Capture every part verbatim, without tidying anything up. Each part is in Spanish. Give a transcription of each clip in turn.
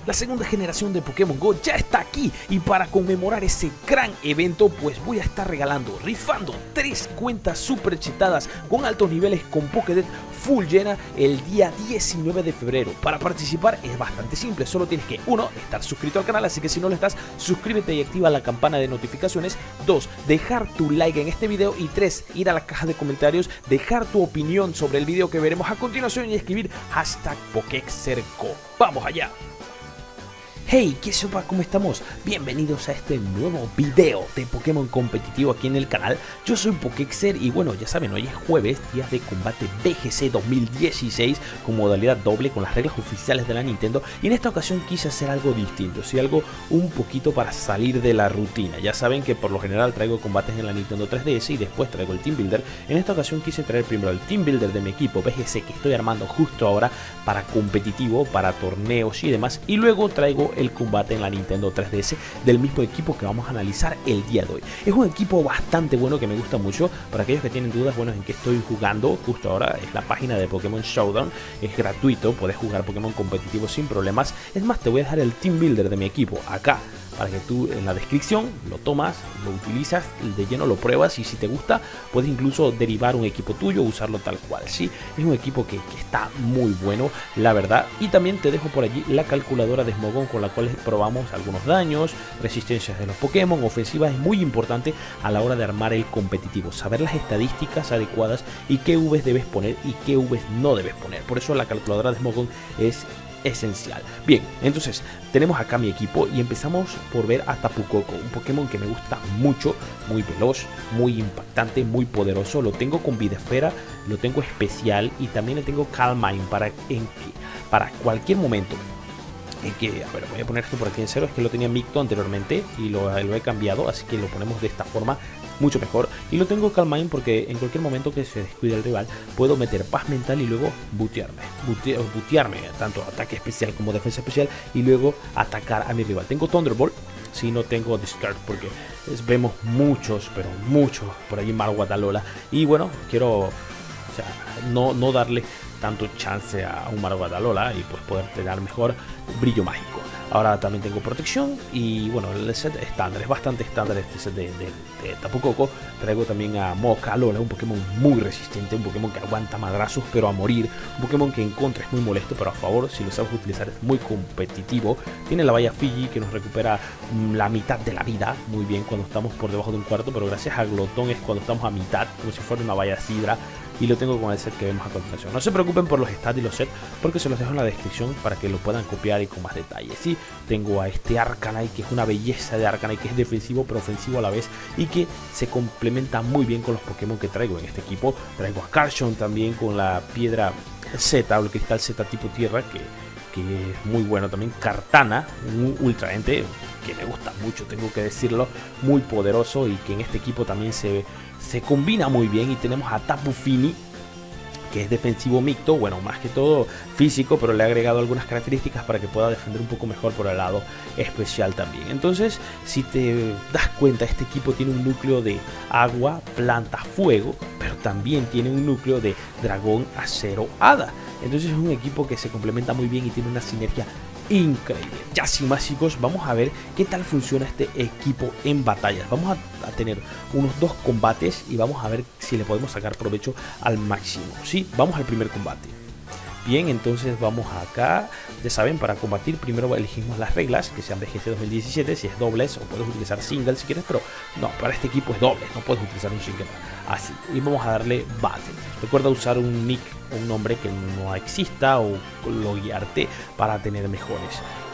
La segunda generación de Pokémon Go ya está aquí y para conmemorar ese gran evento pues voy a estar regalando, rifando tres cuentas super chetadas con altos niveles con Pokédex full llena el día diecinueve de febrero. Para participar es bastante simple, solo tienes que uno estar suscrito al canal, así que si no lo estás, suscríbete y activa la campana de notificaciones. dos Dejar tu like en este video y tres Ir a la caja de comentarios, dejar tu opinión sobre el video que veremos a continuación y escribir hashtag Pokexerco. ¡Vamos allá! Hey, ¿qué sopa? ¿Cómo estamos? Bienvenidos a este nuevo video de Pokémon competitivo aquí en el canal. Yo soy Pokexer y bueno, ya saben, hoy es jueves, día de combate V G C dos mil dieciséis con modalidad doble, con las reglas oficiales de la Nintendo. Y en esta ocasión quise hacer algo distinto, sí, algo un poquito para salir de la rutina. Ya saben que por lo general traigo combates en la Nintendo tres D S y después traigo el Team Builder. En esta ocasión quise traer primero el Team Builder de mi equipo V G C que estoy armando justo ahora para competitivo, para torneos y demás. Y luego traigo el combate en la Nintendo tres D S del mismo equipo que vamos a analizar el día de hoy. Es un equipo bastante bueno que me gusta mucho. Para aquellos que tienen dudas, bueno, en qué estoy jugando justo ahora, es la página de Pokémon Showdown. Es gratuito, puedes jugar Pokémon competitivo sin problemas. Es más, te voy a dejar el Team Builder de mi equipo acá, para que tú en la descripción lo tomas, lo utilizas de lleno, lo pruebas y si te gusta puedes incluso derivar un equipo tuyo, usarlo tal cual. Sí, es un equipo que, que está muy bueno, la verdad. Y también te dejo por allí la calculadora de Smogon con la cual probamos algunos daños, resistencias de los Pokémon, ofensivas. Es muy importante a la hora de armar el competitivo, saber las estadísticas adecuadas y qué Vs debes poner y qué Vs no debes poner. Por eso la calculadora de Smogon es esencial. Bien, entonces tenemos acá mi equipo y empezamos por ver a Tapu Koko, un Pokémon que me gusta mucho, muy veloz, muy impactante, muy poderoso. Lo tengo con vida esfera, lo tengo especial y también le tengo Calm Mind para, en que, para cualquier momento en que, a ver, voy a poner esto por aquí en cero, es que lo tenía micto anteriormente y lo, lo he cambiado, así que lo ponemos de esta forma mucho mejor. Y lo tengo Calm Mind porque en cualquier momento que se descuide el rival puedo meter paz mental y luego butearme, bute, butearme, tanto ataque especial como defensa especial, y luego atacar a mi rival. Tengo Thunderbolt, si no tengo Discard porque es, vemos muchos, pero muchos por allí Marguatalola, y bueno, quiero, o sea, no, no darle tanto chance a un Marguatalola y pues poder tener mejor brillo mágico. Ahora también tengo protección y bueno, el set estándar, es bastante estándar este set de, de, de Tapu Koko. Traigo también a Mokalola, un Pokémon muy resistente, un Pokémon que aguanta madrazos pero a morir, un Pokémon que en contra es muy molesto pero a favor si lo sabes utilizar es muy competitivo. Tiene la valla Fiji que nos recupera la mitad de la vida, muy bien cuando estamos por debajo de un cuarto, pero gracias a Glotón es cuando estamos a mitad, como si fuera una valla Sidra. Y lo tengo con el set que vemos a continuación. No se preocupen por los stats y los sets porque se los dejo en la descripción para que lo puedan copiar y con más detalle. Sí, tengo a este Arcanine que es una belleza de Arcanine, que es defensivo pero ofensivo a la vez y que se complementa muy bien con los Pokémon que traigo en este equipo. Traigo a Carchon también con la piedra Z o el cristal Z tipo tierra que, que es muy bueno también. Kartana, un ultra ente que me gusta mucho, tengo que decirlo, muy poderoso y que en este equipo también se, se combina muy bien. Y tenemos a Tapu Fini que es defensivo mixto, bueno, más que todo físico, pero le he agregado algunas características para que pueda defender un poco mejor por el lado especial también. Entonces, si te das cuenta, este equipo tiene un núcleo de agua, planta, fuego, pero también tiene un núcleo de dragón, acero, hada. Entonces es un equipo que se complementa muy bien y tiene una sinergia increíble. Ya sin más, chicos, vamos a ver qué tal funciona este equipo en batallas. Vamos a, a tener unos dos combates y vamos a ver si le podemos sacar provecho al máximo. Sí, vamos al primer combate. Bien, entonces vamos acá. Ya saben, para combatir primero elegimos las reglas, que sean V G C dos mil diecisiete, si es dobles o puedes utilizar single si quieres, pero no, para este equipo es doble, no puedes utilizar un single. Así, y vamos a darle battle. Recuerda usar un nick o un nombre que no exista o loguearte para tener mejores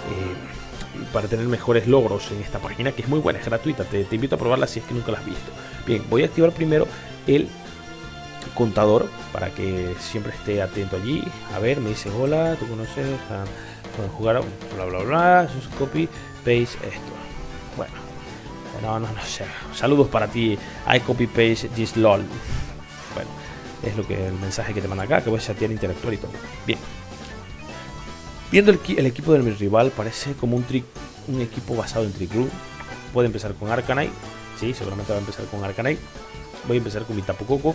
eh, para tener mejores logros en esta página, que es muy buena, es gratuita, te, te invito a probarla si es que nunca la has visto. Bien, voy a activar primero el contador para que siempre esté atento allí. A ver, me dice hola, tú conoces a, pueden jugar bla bla bla, sus copy paste esto. Bueno, no, no, no sé. Saludos para ti, I copy paste this lol. Bueno, es lo que el mensaje que te manda acá, que voy a chatear, interactuar y todo. Bien. Viendo el, el equipo del rival, parece como un trick, un equipo basado en Trick Room. Puede empezar con Arcanine. Sí, seguramente va a empezar con Arcanine. Voy a empezar con mi Tapu Koko.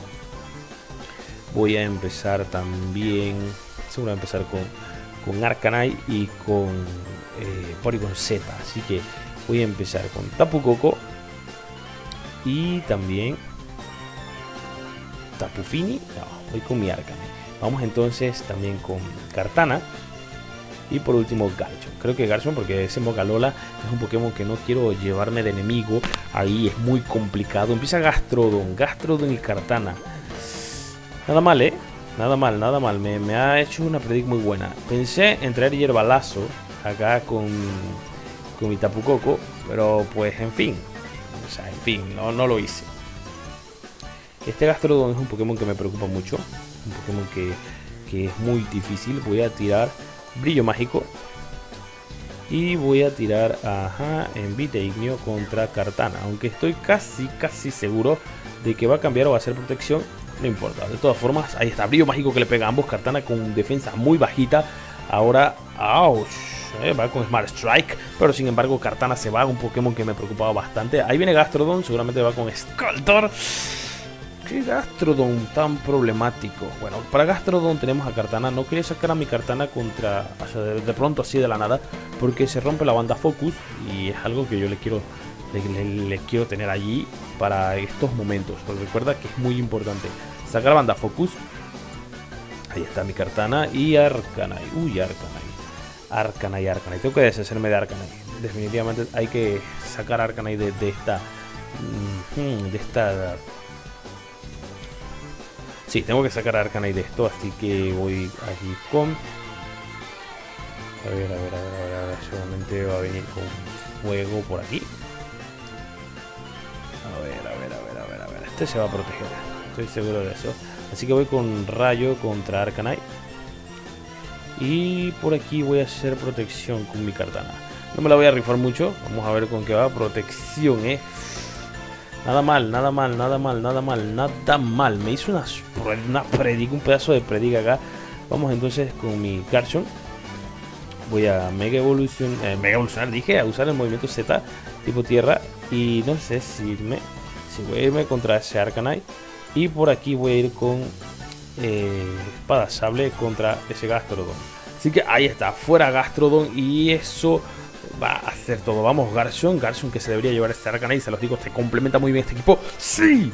Voy a empezar también, seguro voy a empezar con, con Arcanine y con eh, Porygon Z. Así que voy a empezar con Tapu Koko y también Tapu Fini. No, voy con mi Arcanine. Vamos entonces también con Kartana. Y por último Garchomp. Creo que Garchomp, porque ese Mokalola es un Pokémon que no quiero llevarme de enemigo. Ahí es muy complicado. Empieza Gastrodon, Gastrodon y Kartana. Nada mal, ¿eh? Nada mal, nada mal. Me, me ha hecho una predict muy buena. Pensé en traer Hierbalazo acá con, con mi Tapu Koko, pero pues en fin. O sea, en fin, no, no lo hice. Este Gastrodon es un Pokémon que me preocupa mucho. Un Pokémon que, que es muy difícil. Voy a tirar Brillo Mágico y voy a tirar ajá, Envite Ignio contra Kartana, aunque estoy casi casi seguro de que va a cambiar o va a hacer protección. No importa, de todas formas ahí está, Brillo Mágico que le pega a ambos. Kartana con defensa muy bajita. Ahora, ouch, eh, va con Smart Strike, pero sin embargo Kartana se va, un Pokémon que me preocupaba bastante. Ahí viene Gastrodon, seguramente va con Scaldor. ¿Qué Gastrodon tan problemático? Bueno, para Gastrodon tenemos a Kartana. No quería sacar a mi Kartana contra, o sea, de, de pronto así de la nada, porque se rompe la banda Focus y es algo que yo le quiero le, le, le quiero tener allí para estos momentos. Porque recuerda que es muy importante sacar banda Focus. Ahí está mi Kartana y Arcanine. Uy, Arcanine. Arcanine, Arcanine. Tengo que deshacerme de Arcanine. Definitivamente hay que sacar Arcanine de, de esta de esta Sí, tengo que sacar a Arcanine de esto, así que voy aquí con... A ver, a ver, a ver, a ver, a ver, seguramente va a venir con fuego por aquí. A ver, a ver, a ver, a ver, a ver, este se va a proteger, estoy seguro de eso. Así que voy con Rayo contra Arcanine. Y por aquí voy a hacer protección con mi Kartana. No me la voy a rifar mucho, vamos a ver con qué va. Protección, eh. Nada mal, nada mal, nada mal, nada mal, nada mal. Me hizo una, una predica, un pedazo de predica acá. Vamos entonces con mi Garchomp. Voy a Mega Evolución, eh, Mega Evolucionar, dije, a usar el movimiento Z tipo tierra. Y no sé si irme, si voy a irme contra ese Arcanine. Y por aquí voy a ir con eh, Espada Sable contra ese Gastrodon. Así que ahí está, fuera Gastrodon y eso... va a hacer todo. Vamos, Garchomp. Garchomp que se debería llevar este Arcanine. Se los digo, se complementa muy bien este equipo. ¡Sí!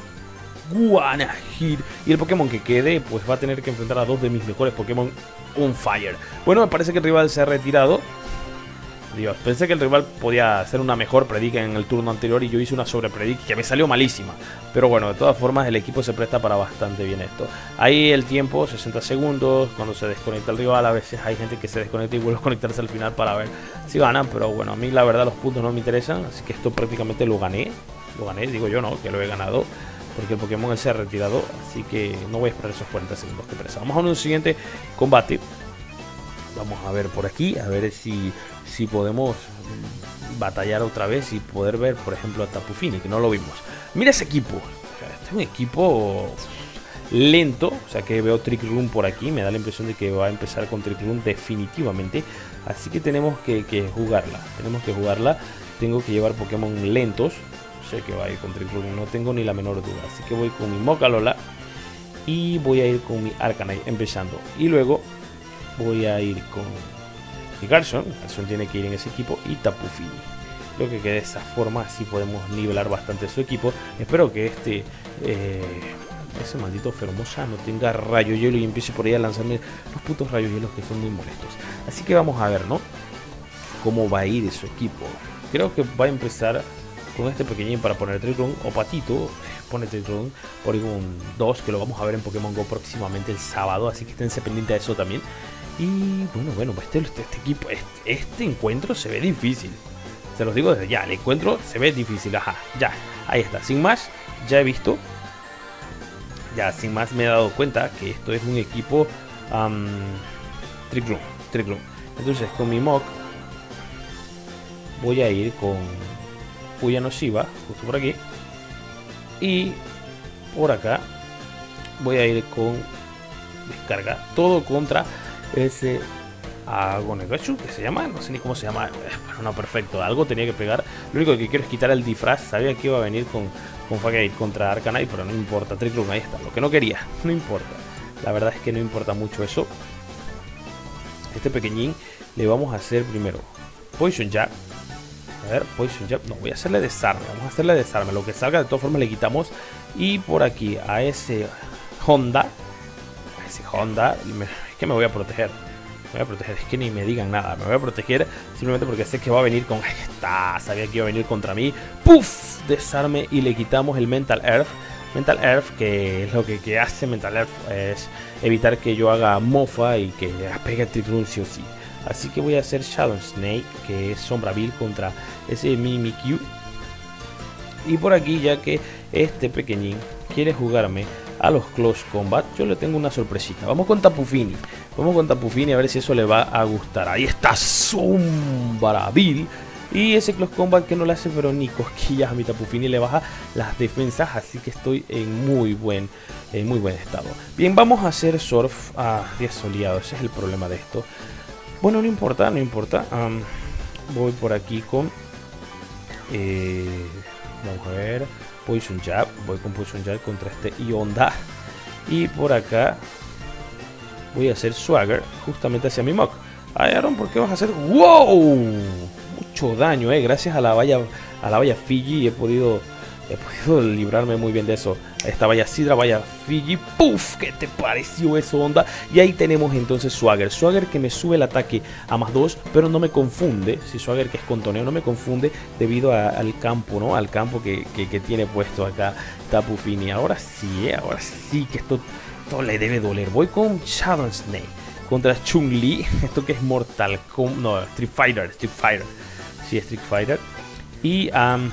Guanajir. Y el Pokémon que quede, pues va a tener que enfrentar a dos de mis mejores Pokémon on fire. Bueno, me parece que el rival se ha retirado. Dios, pensé que el rival podía hacer una mejor predica en el turno anterior y yo hice una sobre predica que me salió malísima. Pero bueno, de todas formas el equipo se presta para bastante bien esto. Ahí el tiempo, sesenta segundos, cuando se desconecta el rival. A veces hay gente que se desconecta y vuelve a conectarse al final para ver si ganan. Pero bueno, a mí la verdad los puntos no me interesan, así que esto prácticamente lo gané. Lo gané, digo yo no, que lo he ganado, porque el Pokémon se ha retirado. Así que no voy a esperar esos cuarenta segundos que presa. Vamos a un siguiente combate. Vamos a ver por aquí, a ver si, si podemos batallar otra vez y poder ver, por ejemplo, a Tapu Fini, que no lo vimos. Mira ese equipo, este es un equipo lento, o sea que veo Trick Room por aquí, me da la impresión de que va a empezar con Trick Room definitivamente. Así que tenemos que, que jugarla, tenemos que jugarla, tengo que llevar Pokémon lentos, sé que va a ir con Trick Room, no tengo ni la menor duda. Así que voy con mi Mokalola y voy a ir con mi Arcanine empezando, y luego voy a ir con mi Garchomp. Garchomp tiene que ir en ese equipo y Tapu Fini. Creo que de esa forma así podemos nivelar bastante su equipo. Espero que este eh, ese maldito Fermosa no tenga rayo hielo y empiece por ahí a lanzarme los putos rayos hielos que son muy molestos. Así que vamos a ver, ¿no? Cómo va a ir su equipo. Creo que va a empezar con este pequeñín para poner Trick Room o Patito. Pone Trick Room, Porygon dos, que lo vamos a ver en Pokémon Go próximamente el sábado, así que esténse pendientes de eso también. Y bueno, bueno, este, este, este equipo, este, este encuentro se ve difícil. Se los digo desde ya, el encuentro se ve difícil, ajá, ya, ahí está. Sin más, ya he visto, ya sin más me he dado cuenta que esto es un equipo um, Trick Room, Trick Room. Entonces con mi Mok voy a ir con Puya no Shiba, justo por aquí. Y por acá voy a ir con descarga, todo contra ese Agonegachu, que se llama, no sé ni cómo se llama. Bueno, no, perfecto, algo tenía que pegar. Lo único que quiero es quitar el disfraz. Sabía que iba a venir con, con Fagate contra Arcanine, pero no importa. Trick Room, ahí está, lo que no quería, no importa. La verdad es que no importa mucho eso. Este pequeñín le vamos a hacer primero Poison Jab. A ver, Poison Jab. No, voy a hacerle desarme. Vamos a hacerle desarme. Lo que salga, de todas formas, le quitamos. Y por aquí, a ese Honda. A ese Honda. Me, es que me voy a proteger. Me voy a proteger. Es que ni me digan nada. Me voy a proteger simplemente porque sé que va a venir con... Ahí está. Sabía que iba a venir contra mí. ¡Puf! Desarme y le quitamos el Mental Earth. Mental Earth, que es lo que, que hace Mental Earth, es evitar que yo haga mofa y que pegue el Trick Room sí o sí. Así que voy a hacer Shadow Snake, que es Sombra Vil contra ese Mimikyu. Y por aquí, ya que este pequeñín quiere jugarme a los Close Combat, yo le tengo una sorpresita. Vamos con Tapu Fini. Vamos con Tapu Fini a ver si eso le va a gustar. Ahí está Sombra Vil. Y ese Close Combat que no le hace pero ni cosquillas a mi Tapu Fini, le baja las defensas, así que estoy en muy buen, en muy buen estado. Bien, vamos a hacer Surf a diez soleado, ese es el problema de esto. Bueno, no importa, no importa. Um, voy por aquí con... Eh, vamos a ver... Poison Jab, voy con Poison Jab contra este Ionda. Y por acá voy a hacer Swagger justamente hacia mi Muk. Ay, Aaron, ¿por qué vas a hacer? ¡Wow! Mucho daño, eh. Gracias a la valla, a la valla Fiji he podido, he podido librarme muy bien de eso. Esta valla Sidra, valla Fiji. ¡Puf! ¿Qué te pareció eso, onda? Y ahí tenemos entonces Swagger. Swagger que me sube el ataque a más dos, pero no me confunde. Si Swagger que es contoneo no me confunde debido a, al campo, ¿no? Al campo que, que, que tiene puesto acá Tapu Fini. Ahora sí, eh. Ahora sí que esto, esto le debe doler. Voy con Shadow Snake contra Chun-Li, esto que es Mortal Kombat, no, Street Fighter, Street Fighter, sí, Street Fighter. Y, um,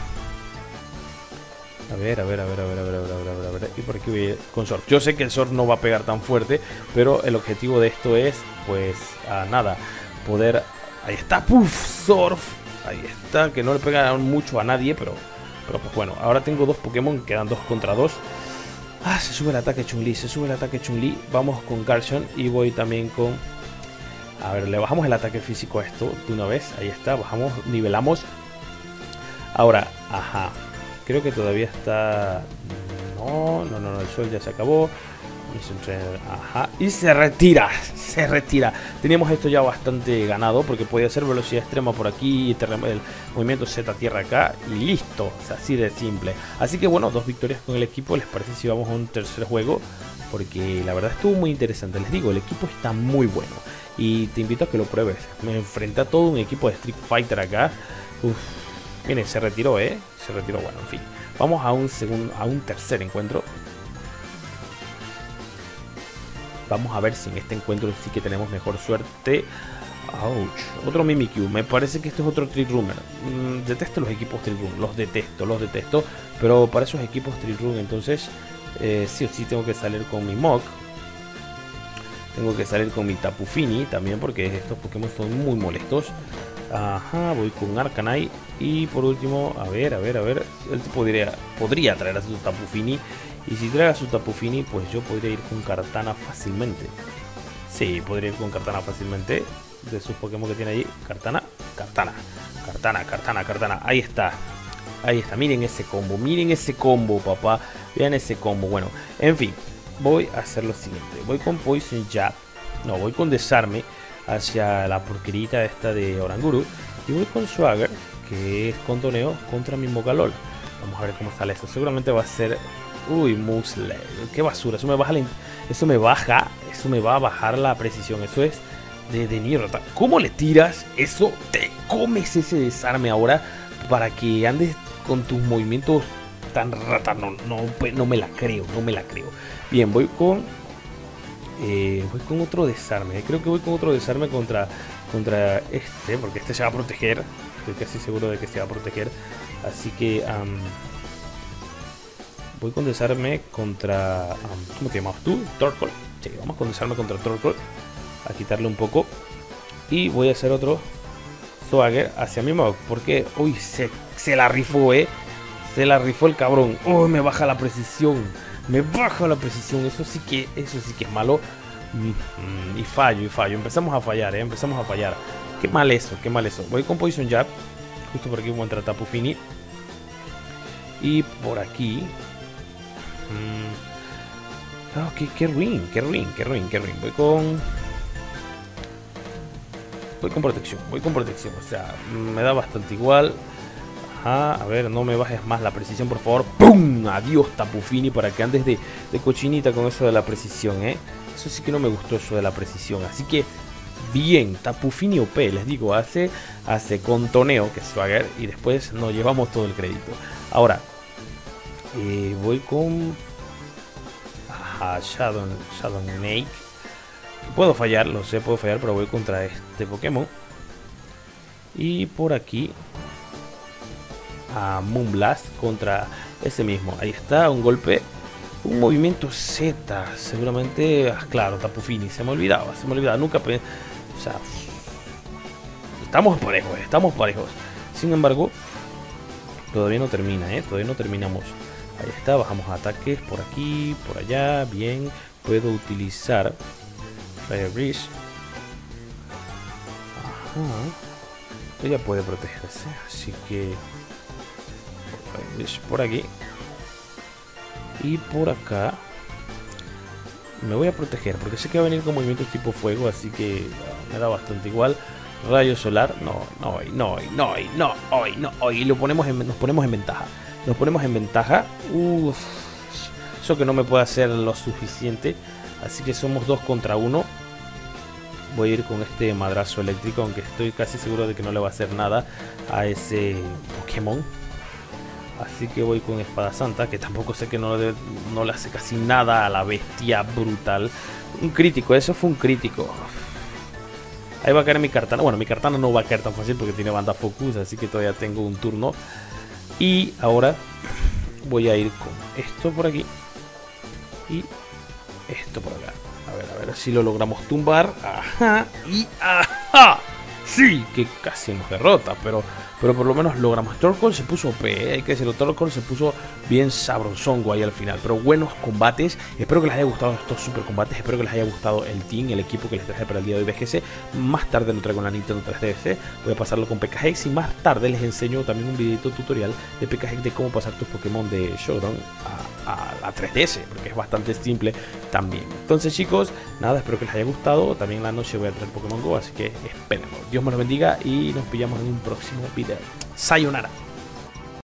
a ver, a ver, a ver, a ver, a ver, a ver, a ver, a ver, a ver, y por aquí voy con Surf. Yo sé que el Surf no va a pegar tan fuerte, pero el objetivo de esto es, pues, uh, nada, poder, ahí está, puff, Surf, ahí está, que no le pega mucho a nadie, pero, pero pues bueno, ahora tengo dos Pokémon, quedan dos contra dos. Ah, se sube el ataque Chun-Li, se sube el ataque Chun-Li. Vamos con Garchomp y voy también con... A ver, le bajamos el ataque físico a esto de una vez. Ahí está, bajamos, nivelamos. Ahora, ajá. Creo que todavía está... No, no, no, no, el sol ya se acabó. Ajá, y se retira, se retira. Teníamos esto ya bastante ganado porque podía ser velocidad extrema por aquí, el movimiento Z tierra acá y listo, o sea, así de simple. Así que bueno, dos victorias con el equipo. ¿Les parece si vamos a un tercer juego? Porque la verdad estuvo muy interesante. Les digo, el equipo está muy bueno y te invito a que lo pruebes. Me enfrenté a todo un equipo de Street Fighter acá. Uf, miren, se retiró, eh, se retiró. Bueno, en fin, vamos a un segundo, a un tercer encuentro. Vamos a ver si en este encuentro sí que tenemos mejor suerte. Ouch. Otro Mimikyu. Me parece que este es otro Trick Roomer. Mm, detesto los equipos Trick Room. Los detesto, los detesto. Pero para esos equipos Trick Room, entonces eh, sí o sí tengo que salir con mi Muk. Tengo que salir con mi Tapu Fini también porque estos Pokémon son muy molestos. Ajá, voy con Arcanine. Y por último, a ver, a ver, a ver. Él podría, podría traer a su Tapu Fini. Y si trae a su Tapu Fini, pues yo podría ir con Kartana fácilmente. Sí, podría ir con Kartana fácilmente. De sus Pokémon que tiene allí. Kartana, Kartana, Kartana, Kartana, Kartana. Ahí está. Ahí está. Miren ese combo. Miren ese combo, papá. Vean ese combo. Bueno, en fin. Voy a hacer lo siguiente. Voy con Poison Jab. No, voy con Desarme hacia la porquerita esta de Oranguru. Y voy con Swagger, que es contoneo contra mi Mocalol. Vamos a ver cómo sale eso. Seguramente va a ser... Uy, Musle, qué basura, eso me baja la, eso me baja, eso me va a bajar la precisión, eso es de, de mierda. ¿Cómo le tiras eso? Te comes ese desarme ahora para que andes con tus movimientos tan rata, no, no, no me la creo, no me la creo. Bien, voy con, eh, voy con otro desarme, creo que voy con otro desarme contra, contra este, porque este se va a proteger, estoy casi seguro de que se va a proteger, así que... Um, voy con desarme contra... Um, ¿Cómo te llamas tú? Torkoal. Sí, vamos con desarme contra Torkoal. A quitarle un poco. Y voy a hacer otro Swagger hacia mi Muk. Porque, uy, se, se la rifó, eh. Se la rifó el cabrón. Uy, me baja la precisión. Me baja la precisión. Eso sí que, eso sí que es malo. Mm, y fallo, y fallo. Empezamos a fallar, eh. Empezamos a fallar. Qué mal eso, qué mal eso. Voy con Poison Jab. Justo por aquí voy a entrar Tapu Fini. Y por aquí... Oh, qué, qué ruin, qué ruin, qué ruin, qué ruin. Voy con... voy con protección, voy con protección. O sea, me da bastante igual. Ajá, a ver, no me bajes más la precisión, por favor. ¡Pum! Adiós, Tapu Fini, para que andes de, de cochinita con eso de la precisión, ¿eh? Eso sí que no me gustó, eso de la precisión. Así que, bien, Tapu Fini O P, les digo, hace, hace contoneo, que es Swagger, y después nos llevamos todo el crédito. Ahora, eh, voy con... Ajá, Shadow, Shadow Snake. Puedo fallar, lo sé, puedo fallar, pero voy contra este Pokémon. Y por aquí... a Moonblast contra ese mismo. Ahí está, un golpe, un movimiento Z. Seguramente, ah, claro, Tapu Fini. Se me olvidaba, se me olvidaba. Nunca pensé. O sea, estamos parejos, estamos parejos. Sin embargo, todavía no termina, ¿eh? Todavía no terminamos. Ahí está, bajamos ataques por aquí, por allá. Bien, puedo utilizar Fire Breeze. Ajá. Ella puede protegerse, así que por aquí y por acá me voy a proteger porque sé que va a venir con movimientos tipo fuego, así que me da bastante igual. Rayo solar, no, no hoy, no hoy, no hoy, no hoy, no hoy. Lo ponemos en, nos ponemos en ventaja, nos ponemos en ventaja. Uf, eso que no me puede hacer lo suficiente, así que somos dos contra uno. Voy a ir con este madrazo eléctrico, aunque estoy casi seguro de que no le va a hacer nada a ese Pokémon. Así que voy con Espada Santa, que tampoco sé que no le, no le hace casi nada a la bestia brutal. Un crítico, eso fue un crítico. Ahí va a caer mi Kartana. Bueno, mi Kartana no va a caer tan fácil porque tiene banda Focus, así que todavía tengo un turno. Y ahora voy a ir con esto por aquí y esto por acá. A ver, a ver si lo logramos tumbar. Ajá, y ajá. Sí, que casi nos derrota, pero, pero por lo menos logramos. Torkoal se puso O P, ¿eh? Hay que decirlo, Torkoal se puso bien sabrosongo ahí al final. Pero buenos combates, espero que les haya gustado estos super combates, espero que les haya gustado el team, el equipo que les traje para el día de hoy B G C. Más tarde lo traigo en la Nintendo tres D S, voy a pasarlo con P K Hex y más tarde les enseño también un videito tutorial de P K Hex de cómo pasar tus Pokémon de Showdown a, a la tres D S, porque es bastante simple también. Entonces chicos, nada, espero que les haya gustado. También en la noche voy a traer Pokémon Go, así que esperemos. Dios me los bendiga y nos pillamos en un próximo video. Sayonara.